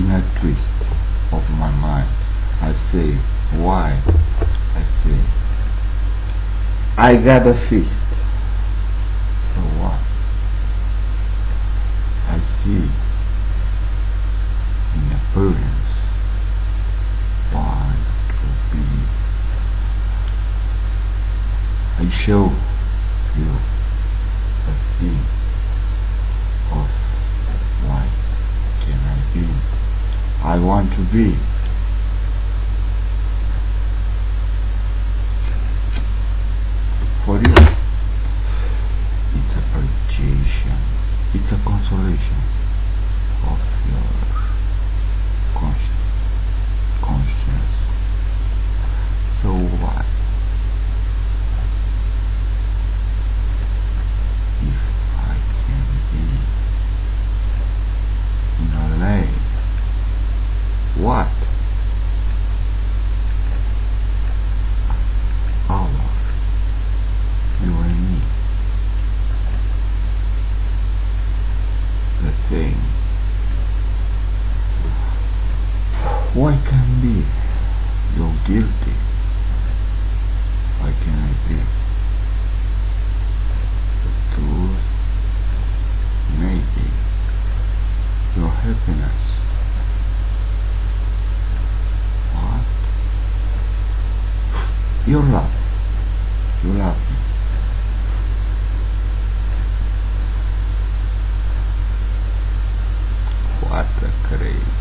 a twist of my mind. I say, why? I say, I got a fist. So what? I see in appearance what to be. I show you a scene of what can I be. I want to be. For you, it's a appreciation, it's a consolation of your conscience. So what? If I can be in LA, what? You and me. The thing. Why can't be? You're guilty. Why can't I be? The truth. Maybe. Your happiness. What? Your love. You love me. What a crazy.